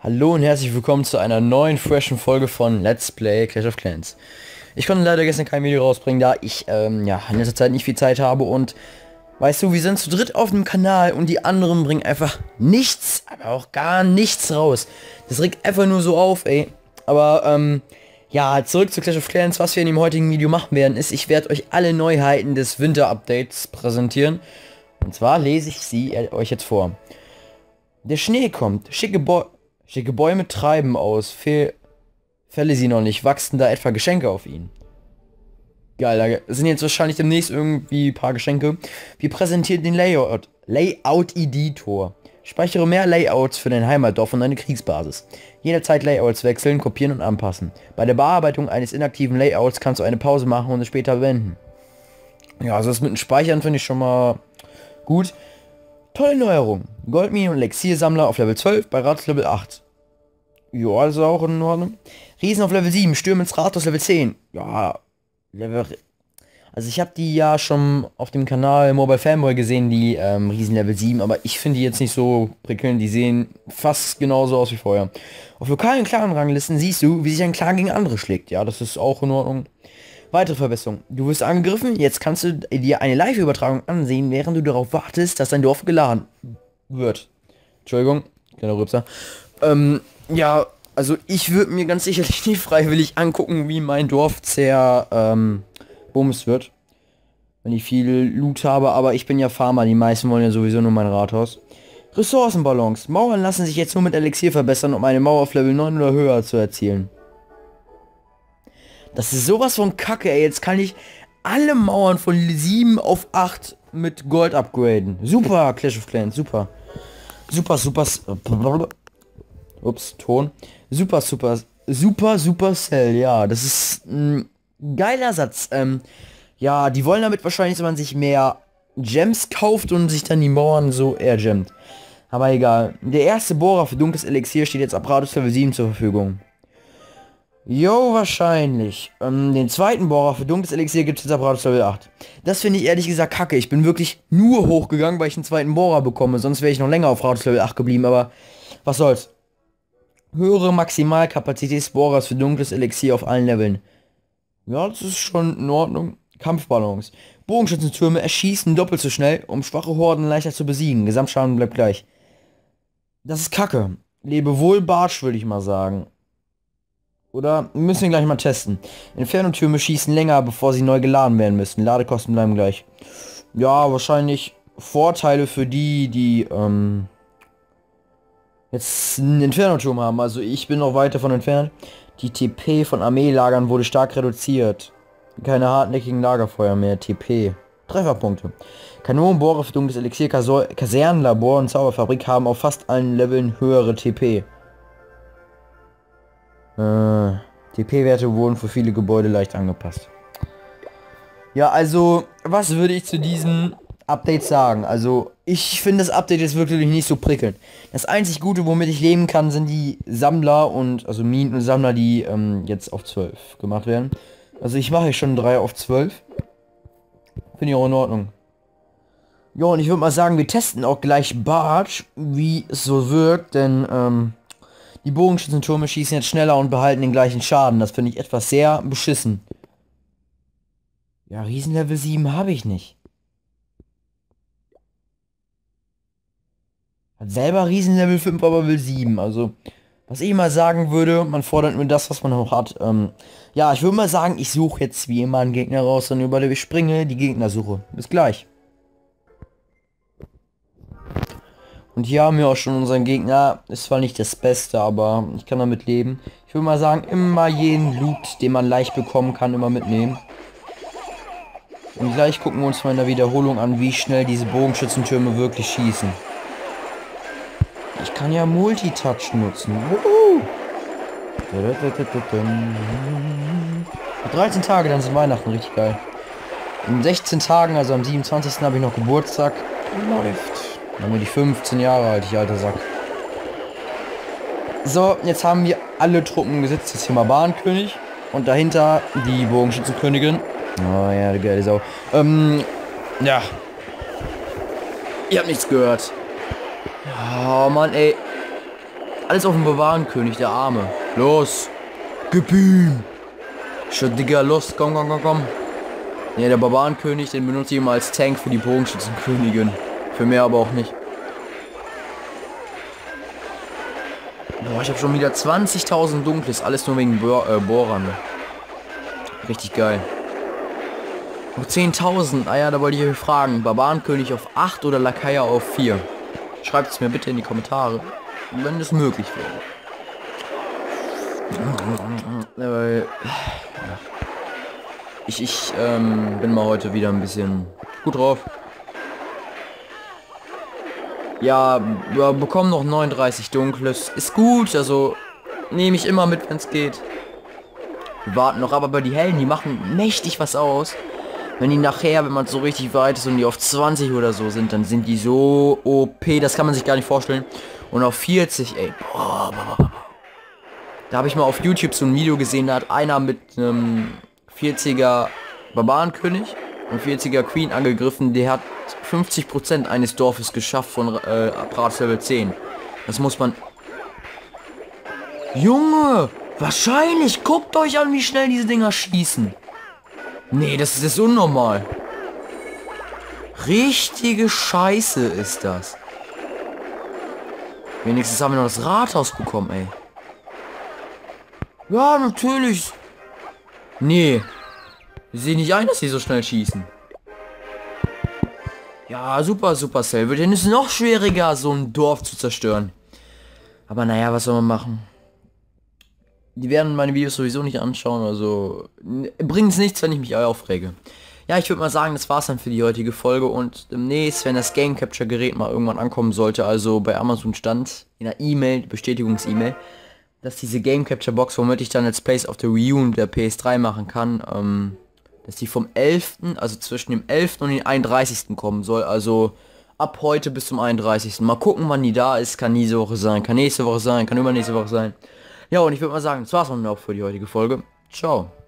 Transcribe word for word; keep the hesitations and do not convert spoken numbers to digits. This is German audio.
Hallo und herzlich willkommen zu einer neuen, freshen Folge von Let's Play Clash of Clans. Ich konnte leider gestern kein Video rausbringen, da ich ähm, ja, in letzter Zeit nicht viel Zeit habe und weißt du, wir sind zu dritt auf dem Kanal und die anderen bringen einfach nichts, aber auch gar nichts raus. Das regt einfach nur so auf, ey. Aber ähm, ja, zurück zu Clash of Clans. Was wir in dem heutigen Video machen werden, ist, ich werde euch alle Neuheiten des Winter-Updates präsentieren. Und zwar lese ich sie euch jetzt vor. Der Schnee kommt, schicke Bo Schicke Bäume treiben aus, Fehl fälle sie noch nicht, wachsen da etwa Geschenke auf ihn. Geil, da sind jetzt wahrscheinlich demnächst irgendwie ein paar Geschenke. Wir präsentieren den Layout, Layout-Editor. Speichere mehr Layouts für dein Heimatdorf und deine Kriegsbasis. Jederzeit Layouts wechseln, kopieren und anpassen. Bei der Bearbeitung eines inaktiven Layouts kannst du eine Pause machen und es später verwenden. Ja, also das mit dem Speichern finde ich schon mal gut. Tolle Neuerung. Goldmine und Elixiersammler auf Level zwölf, bei Rathaus Level acht. Ja, das ist auch in Ordnung. Riesen auf Level sieben, Stürmen ins Rathaus Level zehn. Ja, Level... Also ich habe die ja schon auf dem Kanal Mobile Fanboy gesehen, die ähm, Riesen Level sieben, aber ich finde die jetzt nicht so prickelnd. Die sehen fast genauso aus wie vorher. Auf lokalen Clan-Ranglisten siehst du, wie sich ein Clan gegen andere schlägt. Ja, das ist auch in Ordnung. Weitere Verbesserung. Du wirst angegriffen, jetzt kannst du dir eine Live-Übertragung ansehen, während du darauf wartest, dass dein Dorf geladen wird. Entschuldigung, kleiner Rübser. Ähm, ja, also ich würde mir ganz sicherlich nicht freiwillig angucken, wie mein Dorf zer, ähm, bumst wird. Wenn ich viel Loot habe, aber ich bin ja Farmer, die meisten wollen ja sowieso nur mein Rathaus. Ressourcenbalance. Mauern lassen sich jetzt nur mit Elixier verbessern, um eine Mauer auf Level neun oder höher zu erzielen. Das ist sowas von Kacke, ey. Jetzt kann ich alle Mauern von sieben auf acht mit Gold upgraden. Super, Clash of Clans, super. Super, super... Ups, Ton. Super, super, super, super Cell, ja. Das ist ein geiler Satz. Ähm, ja, die wollen damit wahrscheinlich, dass man sich mehr Gems kauft und sich dann die Mauern so ergemmt. Aber egal. Der erste Bohrer für dunkles Elixier steht jetzt ab Rathaus Level sieben zur Verfügung. Jo, wahrscheinlich. Ähm, den zweiten Bohrer für dunkles Elixier gibt es jetzt ab Rathaus Level acht. Das finde ich ehrlich gesagt kacke. Ich bin wirklich nur hochgegangen, weil ich einen zweiten Bohrer bekomme. Sonst wäre ich noch länger auf Rathaus Level acht geblieben, aber was soll's. Höhere Maximalkapazität des Bohrers für dunkles Elixier auf allen Leveln. Ja, das ist schon in Ordnung. Kampfbalance. Bogenschützentürme erschießen doppelt so schnell, um schwache Horden leichter zu besiegen. Gesamtschaden bleibt gleich. Das ist kacke. Lebe wohl, Bartsch, würde ich mal sagen. Oder müssen wir gleich mal testen. Inferno-Türme schießen länger, bevor sie neu geladen werden müssen. Ladekosten bleiben gleich. Ja, wahrscheinlich Vorteile für die, die ähm, jetzt einen Inferno-Turm haben. Also ich bin noch weit davon entfernt. Die T P von Armeelagern wurde stark reduziert. Keine hartnäckigen Lagerfeuer mehr. T P. Trefferpunkte. Kanonenbohrer für dunkles Elixier, Kasor Kasernenlabor und Zauberfabrik haben auf fast allen Leveln höhere T P. Äh, T P-Werte wurden für viele Gebäude leicht angepasst. Ja, also, was würde ich zu diesen Updates sagen? Also, ich finde das Update ist wirklich nicht so prickelnd. Das einzig Gute, womit ich leben kann, sind die Sammler und, also Minen und Sammler, die ähm, jetzt auf zwölf gemacht werden. Also, ich mache schon drei auf zwölf. Finde ich auch in Ordnung. Ja, und ich würde mal sagen, wir testen auch gleich Bartsch, wie es so wirkt, denn, ähm, die Bogenschützentürme schießen jetzt schneller und behalten den gleichen Schaden. Das finde ich etwas sehr beschissen. Ja, Riesenlevel sieben habe ich nicht. Hat selber Riesenlevel fünf, aber will sieben. Also, was ich mal sagen würde, man fordert nur das, was man noch hat. Ähm, ja, ich würde mal sagen, ich suche jetzt wie immer einen Gegner raus und über ich springe die Gegnersuche. Bis gleich. Und hier haben wir auch schon unseren Gegner. Ist zwar nicht das Beste, aber ich kann damit leben. Ich würde mal sagen, immer jeden Loot, den man leicht bekommen kann, immer mitnehmen. Und gleich gucken wir uns mal in der Wiederholung an, wie schnell diese Bogenschützentürme wirklich schießen. Ich kann ja Multitouch nutzen. Wuhu! dreizehn Tage, dann sind Weihnachten, richtig geil. In sechzehn Tagen, also am siebenundzwanzigsten habe ich noch Geburtstag. Läuft. Dann bin ich fünfzehn Jahre alt, ich alter Sack. So, jetzt haben wir alle Truppen gesetzt. Das hier mal Bahnkönig. Und dahinter die Bogenschützenkönigin. Oh ja, die geile Sau. Ähm, ja. Ihr habt nichts gehört. Oh Mann, ey. Alles auf den Barbarenkönig, der Arme. Los. Gib ihm. Schon, Digga, los. Komm, komm, komm, komm. Ne, der Barbarenkönig, den benutze ich immer als Tank für die Bogenschützenkönigin. Für mehr aber auch nicht. Boah, ich habe schon wieder zwanzigtausend Dunkles. Alles nur wegen Bohr, äh, Bohrern. Richtig geil. Noch zehntausend. Ah ja, da wollte ich euch fragen. Barbarenkönig auf acht oder Lakaia auf vier? Schreibt es mir bitte in die Kommentare, wenn es möglich wäre. Ich, ich ähm, bin mal heute wieder ein bisschen gut drauf. Ja, wir bekommen noch neununddreißig Dunkles. Ist gut, also nehme ich immer mit, wenn es geht. Wir warten noch, aber bei die Helden, die machen mächtig was aus. Wenn die nachher, wenn man so richtig weit ist und die auf zwanzig oder so sind, dann sind die so O P, das kann man sich gar nicht vorstellen. Und auf vierzig, ey. Boah, boah, boah. Da habe ich mal auf YouTube so ein Video gesehen, da hat einer mit einem vierziger Barbarenkönig und vierziger Queen angegriffen, der hat fünfzig Prozent eines Dorfes geschafft von äh, Apparat Level zehn. Das muss man... Junge! Wahrscheinlich! Guckt euch an, wie schnell diese Dinger schießen. Nee, das ist, das ist unnormal. Richtige Scheiße ist das. Wenigstens haben wir noch das Rathaus bekommen, ey. Ja, natürlich. Nee. Ich sehe nicht ein, dass sie so schnell schießen. Ja, super, super Cell. Wird denn es noch schwieriger, so ein Dorf zu zerstören. Aber naja, was soll man machen? Die werden meine Videos sowieso nicht anschauen, also bringt es nichts, wenn ich mich aufrege. Ja, ich würde mal sagen, das war's dann für die heutige Folge und demnächst, wenn das Game Capture Gerät mal irgendwann ankommen sollte, also bei Amazon stand in der E-Mail, Bestätigungs-E-Mail, dass diese Game Capture Box, womit ich dann Let's Plays auf der Wii U und der P S drei machen kann, ähm, dass die vom elften, also zwischen dem elften und dem einunddreißigsten kommen soll, also ab heute bis zum einunddreißigsten Mal gucken, wann die da ist, kann diese Woche sein, kann nächste Woche sein, kann übernächste Woche sein. Ja, und ich würde mal sagen, das war's von mir auch für die heutige Folge. Ciao.